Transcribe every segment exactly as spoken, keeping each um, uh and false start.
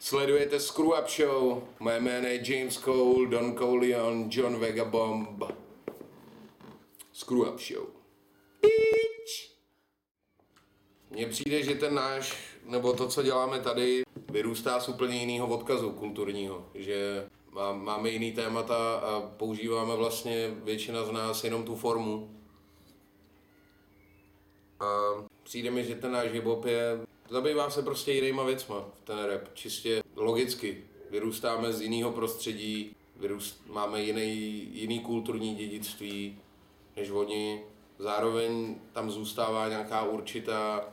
Sledujete Screw Up Show, moje jméno je James Cole, Don Corleone, John Vagabomb. Screw Up Show. Bitch! Mně přijde, že ten náš, nebo to, co děláme tady, vyrůstá z úplně jiného odkazu kulturního. Že máme jiný témata a používáme vlastně většina z nás jenom tu formu. A přijde mi, že ten náš hip-hop je, zabývá se prostě jinýma věcma, ten rap, čistě logicky. Vyrůstáme z jiného prostředí, vyrůst, máme jiný, jiný kulturní dědictví než oni. Zároveň tam zůstává nějaká určitá,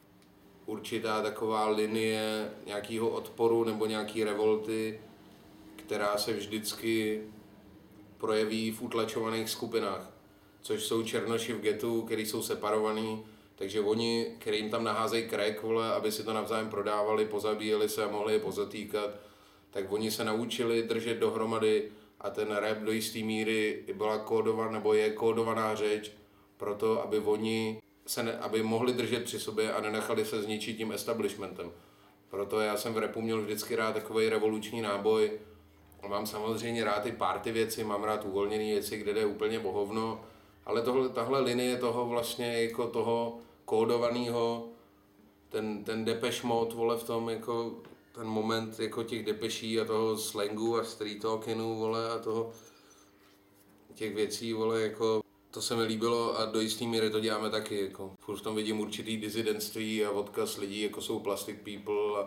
určitá taková linie nějakého odporu nebo nějaký revolty, která se vždycky projeví v utlačovaných skupinách, což jsou černoši v getu, který jsou separovaní. Takže oni, kterým tam naházejí crack, vole, aby si to navzájem prodávali, pozabíjeli se a mohli je pozatýkat, tak oni se naučili držet dohromady a ten rap do jisté míry byla kódovaná, nebo je kódovaná řeč pro to, aby oni se ne, aby mohli držet při sobě a nenechali se zničit tím establishmentem. Proto já jsem v rapu měl vždycky rád takový revoluční náboj. Mám samozřejmě rád ty party věci, mám rád uvolněné věci, kde jde úplně o hovno, ale tohle, tahle linie toho vlastně jako toho kódovaného, ten, ten Depeche Mode, vole, v tom jako ten moment jako těch depeší a toho slangu a street talkinu, vole, a toho těch věcí, vole, jako to se mi líbilo a do jistý míry to děláme taky, jako furt v tom vidím určitý disidentství a odkaz lidí, jako jsou Plastic People a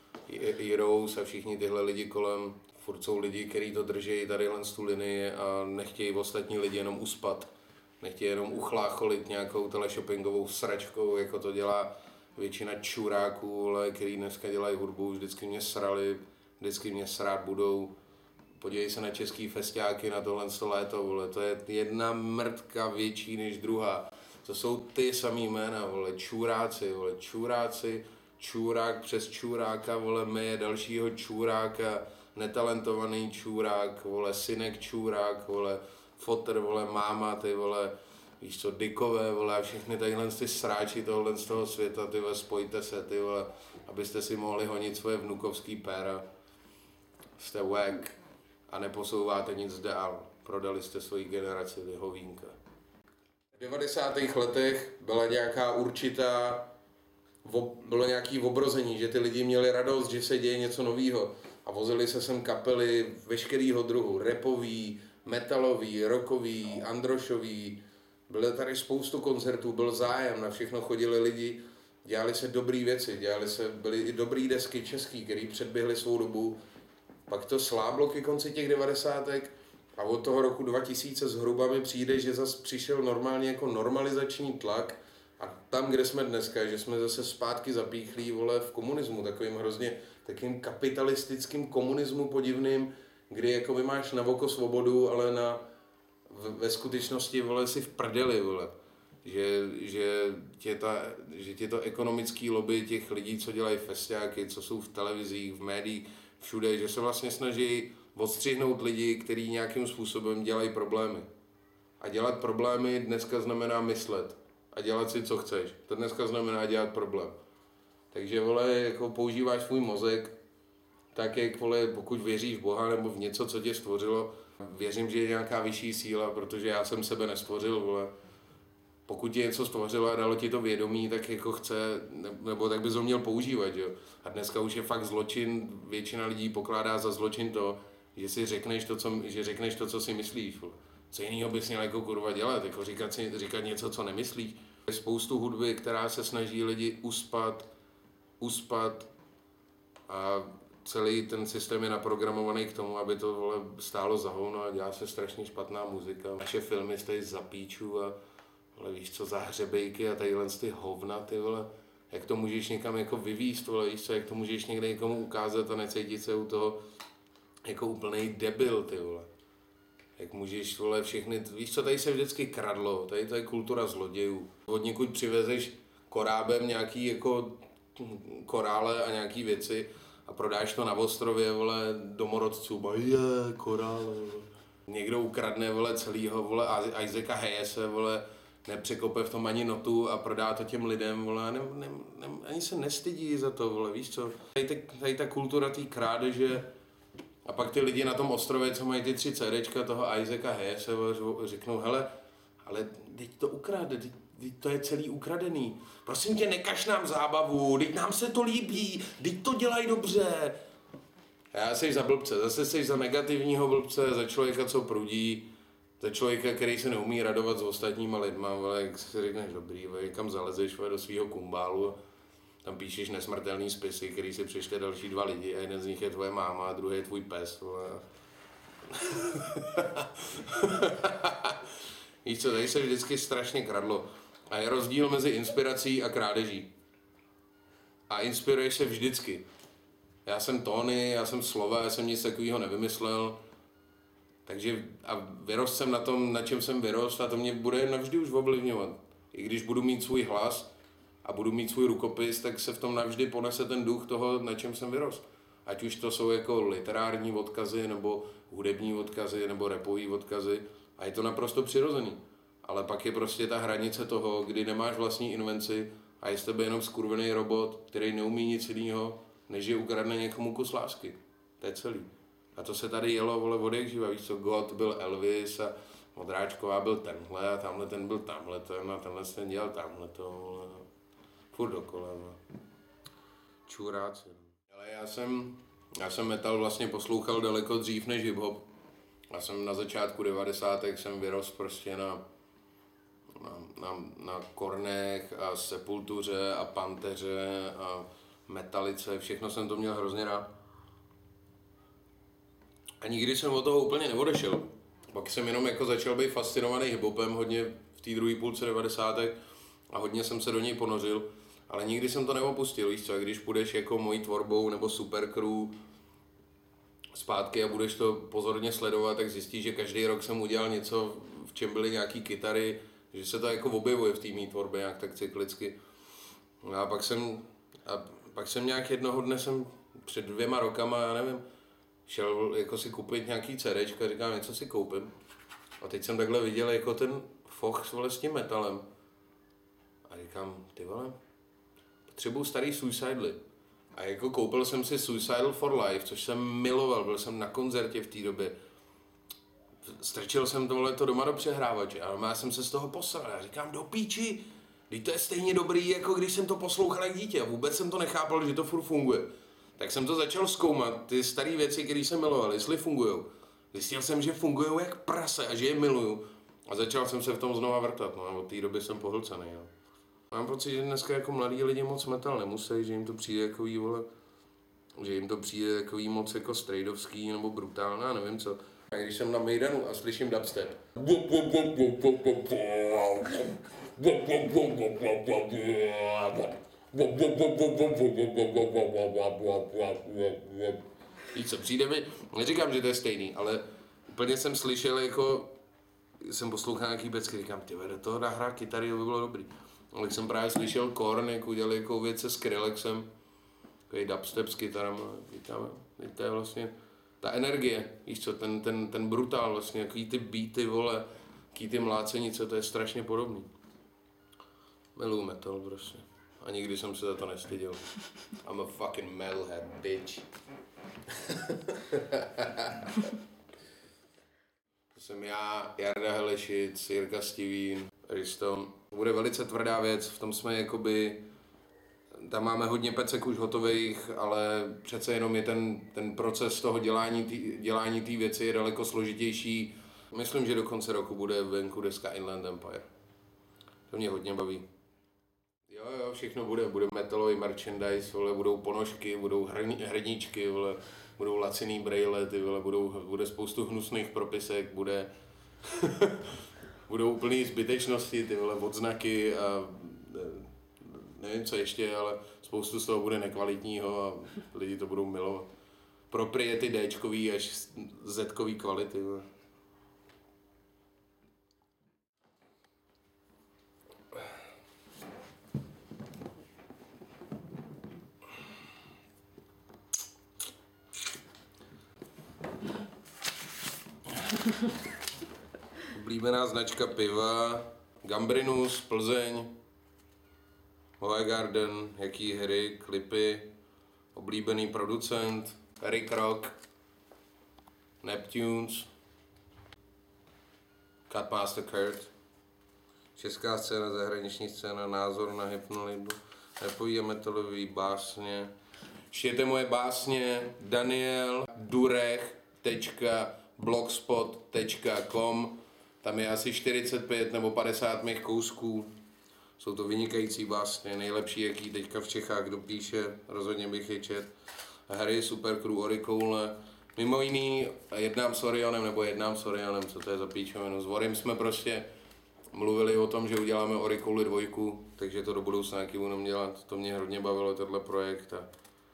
Heroes a všichni tyhle lidi kolem. Furt jsou lidi, kteří to drží tadyhle tu linii a nechtějí ostatní lidi jenom uspat. Nechtějí jenom uchlácholit nějakou teleshoppingovou sračkou, jako to dělá většina čuráků, který dneska dělají hudbu, vždycky mě srali, vždycky mě srát budou. Podívej se na český festiáky na tohle léto, vole, to je jedna mrtka větší než druhá. To jsou ty samý jména, vole, čuráci, vole, čuráci, čurák přes čuráka, vole, meje dalšího čuráka, netalentovaný čurák, vole, synek čurák, vole, fotr, vole, máma, ty vole, víš co, dykové, vole, a všechny tadyhle ty sráči tohle z toho světa, ty vole, spojte se, ty vole, abyste si mohli honit svoje vnukovský péra. Jste wack a neposouváte nic dál, prodali jste svoji generaci, vy hovínka. V devadesátých letech byla nějaká určitá, bylo nějaký obrození, že ty lidi měli radost, že se děje něco novýho a vozili se sem kapely veškerýho druhu, rapový, metalový, rockový, androšový, bylo tady spoustu koncertů, byl zájem, na všechno chodili lidi, dělali se dobrý věci, dělali se, byly i dobrý desky český, který předběhli svou dobu, pak to sláblo ke konci těch devadesátek a od toho roku dva tisíce zhruba mi přijde, že zase přišel normálně jako normalizační tlak a tam, kde jsme dneska, že jsme zase zpátky zapíchlí, vole, v komunismu, takovým hrozně, takým kapitalistickým komunismu podivným, kdy jako máš na oko svobodu, ale na, v, ve skutečnosti, vole, si v prdeli, vole. Že, že, tě ta, že tě to ekonomický lobby těch lidí, co dělají festiáky, co jsou v televizích, v médiích, všude, že se vlastně snaží odstřihnout lidi, kteří nějakým způsobem dělají problémy. A dělat problémy dneska znamená myslet a dělat si, co chceš. To dneska znamená dělat problém. Takže, vole, jako používáš svůj mozek, tak jak, vole, pokud věříš v Boha nebo v něco, co tě stvořilo, věřím, že je nějaká vyšší síla, protože já jsem sebe nestvořil, vole. Pokud ti něco stvořilo a dalo ti to vědomí, tak jako chce, nebo tak bys ho měl používat, jo. A dneska už je fakt zločin, většina lidí pokládá za zločin to, že si řekneš to, co, že řekneš to, co si myslíš, vole. Co jiného bys měl jako kurva dělat, jako říkat, si, říkat něco, co nemyslíš. Je spoustu hudby, která se snaží lidi uspat, uspat a celý ten systém je naprogramovaný k tomu, aby to, vole, stálo za hovno a dělá se strašně špatná muzika. Naše filmy stojí za píču a, vole, víš co, za hřebejky a tadyhle ty hovna, ty vole. Jak to můžeš někam jako vyvízt, vole, víš co, jak to můžeš někde někomu ukázat a necítit se u toho jako úplnej debil, ty vole. Jak můžeš, vole, všechny, víš co, tady se vždycky kradlo, tady to je kultura zlodějů. Od někud přivezeš korábem nějaký jako korále a nějaký věci a prodáš to na ostrově, vole, domorodců, bo je, korále, vole. Někdo ukradne, vole, celýho, vole, Isaaca Hayese, vole, nepřekope v tom ani notu a prodá to těm lidem, vole, ne, ne, ne, ani se nestydí za to, vole, víš co. Tady, te, tady ta kultura té krádeže a pak ty lidi na tom ostrově, co mají ty tři CDčka toho Isaaca Hayese, řeknou, hele, ale teď to ukrade, teď, teď to je celý ukradený. Prosím tě, nekaž nám zábavu, teď nám se to líbí, teď to dělají dobře. Já jsi za blbce, zase jsi za negativního blbce, za člověka, co prudí, za člověka, který se neumí radovat s ostatníma lidma, ale jak si řekneš dobrý, vole, kam zalezeš vole, do svého kumbálu, tam píšeš nesmrtelný spisy, který si přečte další dva lidi a jeden z nich je tvoje máma a druhý je tvůj pes. Vole. Víš co, tady se vždycky strašně kradlo. A je rozdíl mezi inspirací a krádeží. A inspiruješ se vždycky. Já jsem Tony, já jsem Slova, já jsem nic takového nevymyslel. Takže a vyrost jsem na tom, na čem jsem vyrost a to mě bude navždy už ovlivňovat. I když budu mít svůj hlas a budu mít svůj rukopis, tak se v tom navždy ponese ten duch toho, na čem jsem vyrost. Ať už to jsou jako literární odkazy, nebo hudební odkazy, nebo rapový odkazy. A je to naprosto přirozený. Ale pak je prostě ta hranice toho, kdy nemáš vlastní invenci a je z tebe jenom skurvený robot, který neumí nic jiného, než je ukradne někomu kus lásky. To je celý. A to se tady jelo, vole, od jak živa, víš co, God byl Elvis a Modráčková byl tenhle a tamhle ten byl tamhle ten a tenhle ten dělal tamhle to, vole. Furt dokola, vole. Čuráci. Ale já jsem, já jsem metal vlastně poslouchal daleko dřív než hip-hop. Já jsem na začátku devadesátek jsem vyrost prostě na, na, na, na Kornech a Sepultuře a Panteře a Metalice, všechno jsem to měl hrozně rád. A nikdy jsem od toho úplně neodešel. Pak jsem jenom jako začal být fascinovaný hiphopem hodně v té druhé půlce devadesátek a hodně jsem se do něj ponořil, ale nikdy jsem to neopustil, víš co, a když půjdeš jako mojí tvorbou nebo Supercrew zpátky a budeš to pozorně sledovat, tak zjistíš, že každý rok jsem udělal něco, v čem byly nějaký kytary, že se to jako objevuje v té mý tvorbě nějak tak cyklicky. A pak jsem, a pak jsem nějak jednoho dne jsem před dvěma rokama, já nevím, šel jako si koupit nějaký CDčka, říkám, něco si koupím. A teď jsem takhle viděl jako ten foch vole, s tím metalem. A říkám, ty vole, potřebuju starý Suicidely. A jako koupil jsem si Suicidal for Life, což jsem miloval, byl jsem na koncertě v té době. Strčil jsem tohleto doma do přehrávače a já jsem se z toho posral. Já říkám, do píči, teď to je stejně dobrý, jako když jsem to poslouchal jak dítě. A vůbec jsem to nechápal, že to furt funguje. Tak jsem to začal zkoumat, ty staré věci, které jsem miloval, jestli fungujou. Zjistil jsem, že fungujou jak prase a že je miluju. A začal jsem se v tom znova vrtat, no a od té doby jsem pohlcený, no. Mám pocit, že dneska jako mladí lidi moc metal nemusí, že jim to přijde jako vole, že jim to přijde jako moc jako strejdovský nebo brutálná, nevím co. A když jsem na Maidanu a slyším dubstep. Víš co, přijde mi, neříkám, že to je stejný, ale úplně jsem slyšel jako, jsem poslouchal nějaký becky, říkám, ty do toho nahrát kytary, to by bylo dobrý. Ale jsem právě slyšel Korn, jak udělali jako věc se Skrillexem, takový dubstep s kytarama, říkám, to je vlastně ta energie, víš co, ten, ten, ten brutál vlastně, jaký ty beaty, vole, jaký ty mlácenice, to je strašně podobný. Miluju metal prostě. A nikdy jsem se za to nestyděl. I'm a fucking metalhead, bitch. To jsem já, Jarda Helešic, Jirka Stivín, Risto. To bude velice tvrdá věc, v tom jsme jakoby, tam máme hodně pecek už hotových, ale přece jenom je ten, ten proces toho dělání té dělání té věci je daleko složitější. Myslím, že do konce roku bude venku deska Inland Empire. To mě hodně baví. Jo, jo, všechno bude, bude metalový merchandise, vole, budou ponožky, budou hrní, hrníčky, vole, budou laciný brejlety, vole, budou, bude spoustu hnusných propisek, bude, budou úplný zbytečnosti, ty vole, odznaky a nevím co ještě, ale spoustu z toho bude nekvalitního a lidi to budou milovat. Propriety Dčkový až Zkový kvality, vole. Oblíbená značka piva, Gambrinus, Plzeň, Hoegaarden, jaký hry, klipy, oblíbený producent, Eric Rock, Neptunes, Cutmaster Kurt, česká scéna, zahraniční scéna, názor na Hypnolibu, rapový a metalový básně. Čtěte moje básně Daniel Durech tečka blogspot tečka com. Tam je asi čtyřicet pět nebo padesát mých kousků. Jsou to vynikající básně, nejlepší, jaký teďka v Čechách kdo píše, rozhodně bych je čet. Hry, Super Crew, Orikoule. Mimo jiný jednám s Orionem, nebo jednám s Orionem, co to je za píčovinu. S Vorim jsme prostě mluvili o tom, že uděláme Orikouli dvojku, takže to do budoucna nějaký budeme dělat. To mě hodně bavilo, tenhle projekt. A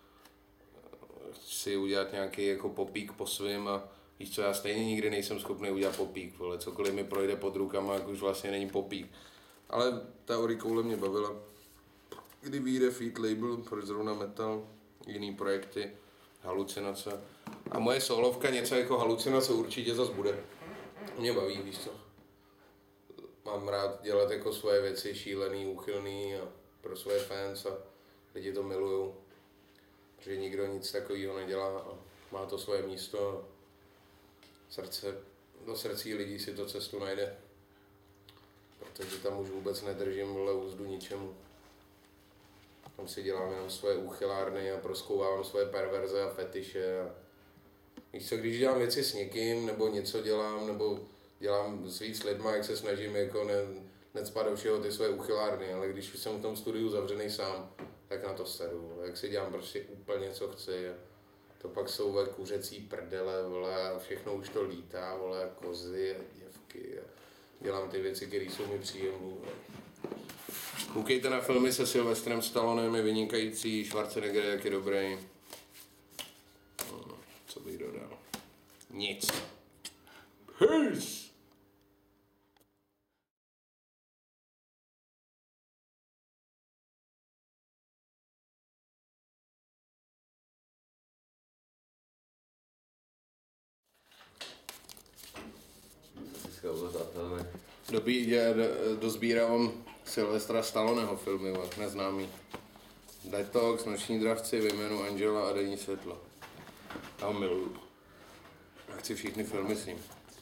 chci udělat nějaký jako popík po svým a víš co, já stejně nikdy nejsem schopný udělat popík, vole. Cokoliv mi projde pod rukama, jak už vlastně není popík. Ale ta Orikoule mě bavila. Kdy vyjde feed label, proč zrovna metal, jiný projekty, halucinace. A moje solovka, něco jako halucinace určitě zas bude. Mě baví, víš co. Mám rád dělat jako svoje věci šílený, úchylný a pro svoje fans a lidi to milujou. Protože nikdo nic takového nedělá a má to svoje místo. Srdce, do srdcí lidí si to cestu najde. Protože tam už vůbec nedržím vole úzdu ničemu. Tam si dělám jenom svoje úchylárny a prozkouvám svoje perverze a fetiše. A víš co, když dělám věci s někým, nebo něco dělám, nebo dělám s víc lidma, jak se snažím jako ne, necpat do všeho ty své úchylárny, ale když jsem v tom studiu zavřený sám, tak na to seru. Jak si dělám prostě úplně co chci. To pak jsou ve kuřecí prdele, vole, a všechno už to lítá, vole, kozy a děvky. A dělám ty věci, které jsou mi příjemné. Koukejte na filmy se Sylvestrem Stallonem, je vynikající, Schwarzenegger jak je dobrý. Co bych dodal? Nic. Peace! Dobí, já dozbírám Sylvestra Stalloneho filmy, neznámý. Detox, Noční dravci, Ve jménu Angela a Denní světlo. Já ho miluju. Já chci všechny filmy s ním.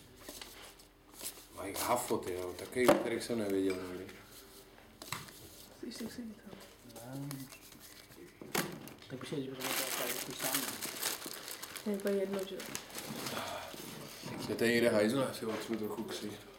Mike Huffo, ty jo, takový, kterých jsem nevěděl nikdy. Jsi si si to. Tak už je, že budeme to jako sám. Je to jedno, že? Je to někde hajzl, já si otřu trochu ksít.